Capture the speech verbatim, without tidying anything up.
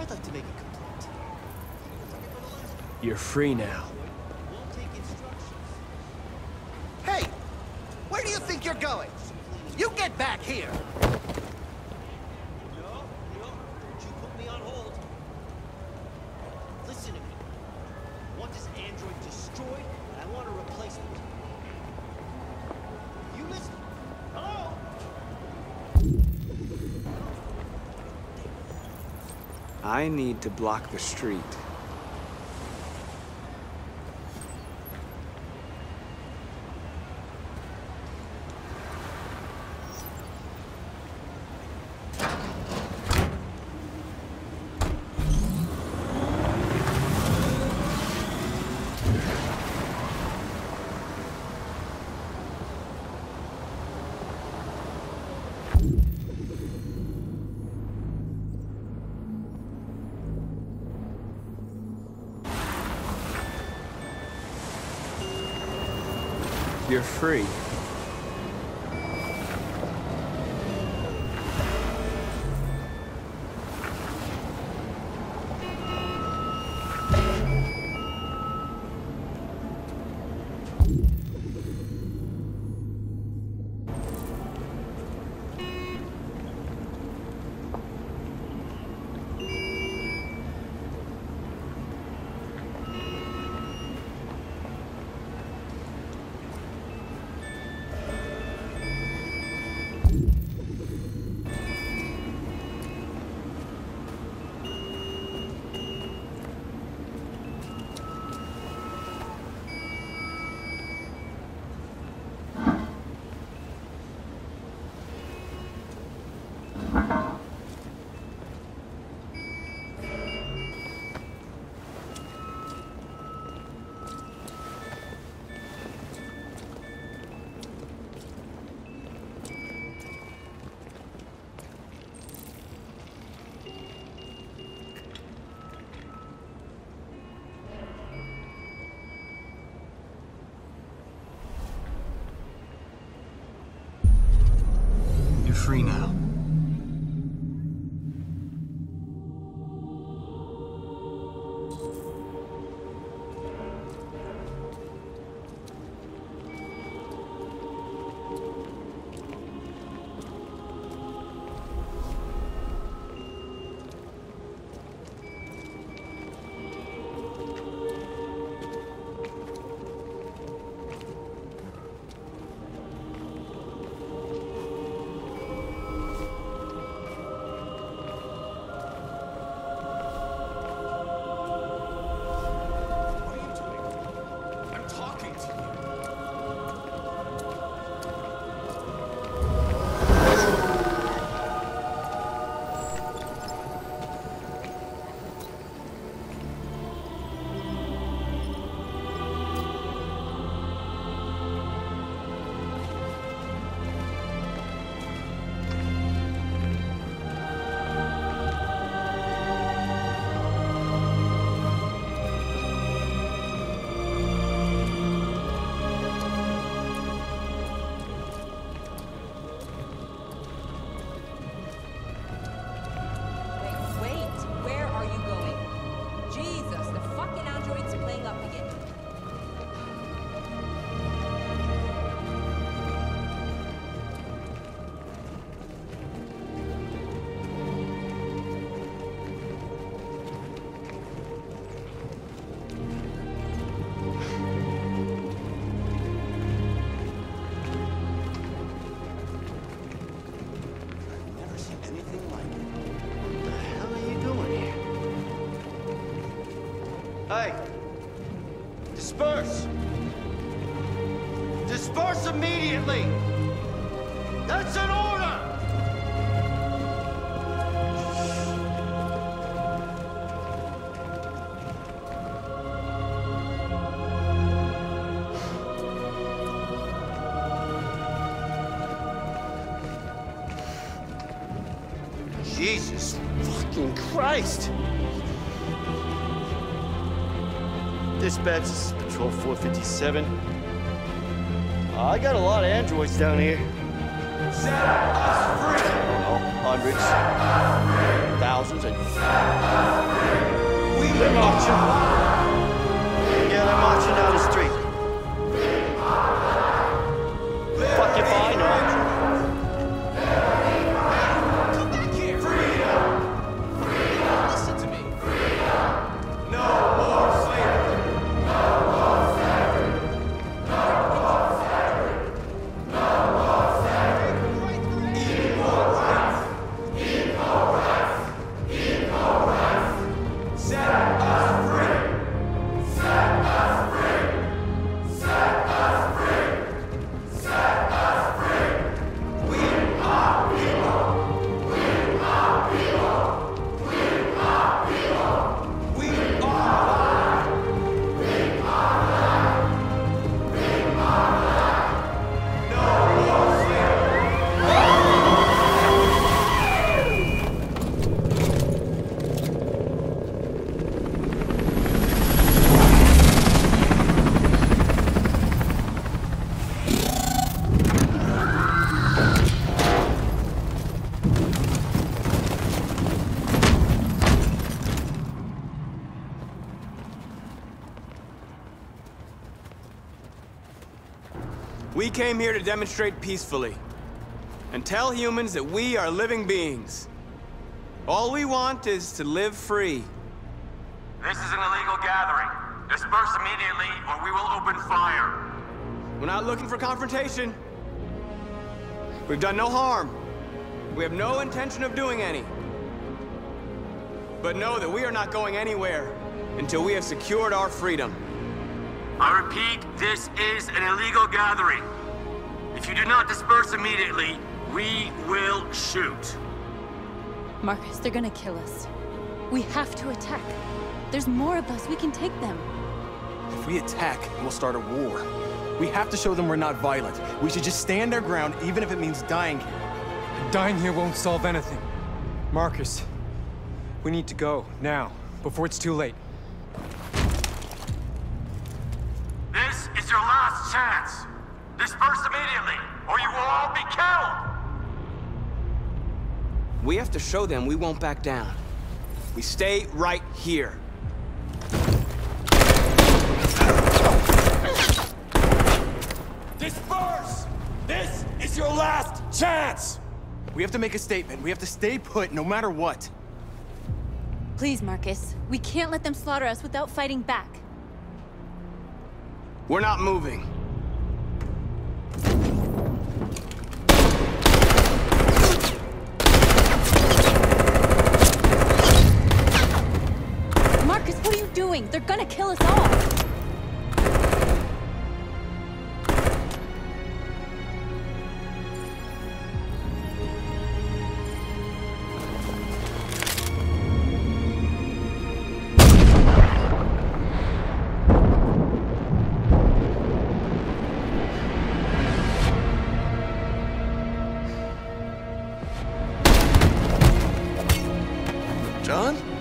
I'd like to make a complaint. You're free now. Won't take instructions. Hey! Where do you think you're going? You get back here! No, no, don't you put me on hold. Listen to me. I want this android destroyed, and I want a replacement. You listen? Hello? I need to block the street. You're free. You're free now. Hey! Disperse! Disperse immediately! That's an order! Jesus fucking Christ! Dispatch, this is Patrol four fifty-seven. Uh, I got a lot of androids down here. Set us free! I don't know, hundreds, thousands, and... attention? Yeah, they're marching down the street. Fuck if I know. Come back here! Freedom! Freedom! Listen to me. No more slavery! No more slavery! No more slavery! No more slavery! Equal rights! Equal rights! Equal rights! Set us free! Set us free! Set us free! Set us free! We are people! We are people! We are people! We are alive! We are alive! We are alive! No more slavery! We came here to demonstrate peacefully and tell humans that we are living beings. All we want is to live free. This is an illegal gathering. Disperse immediately or we will open fire. We're not looking for confrontation. We've done no harm. We have no intention of doing any. But know that we are not going anywhere until we have secured our freedom. I repeat, this is an illegal gathering. If you do not disperse immediately, we will shoot. Marcus, they're gonna kill us. We have to attack. There's more of us. We can take them. If we attack, we'll start a war. We have to show them we're not violent. We should just stand our ground, even if it means dying here. Dying here won't solve anything. Marcus, we need to go, now, before it's too late. This is your last chance. Disperse immediately or you will all be killed. We have to show them we won't back down. We stay right here. Disperse! This is your last chance! We have to make a statement. We have to stay put, no matter what. Please, Marcus. We can't let them slaughter us without fighting back. We're not moving. Marcus, what are you doing? They're gonna kill us all! John?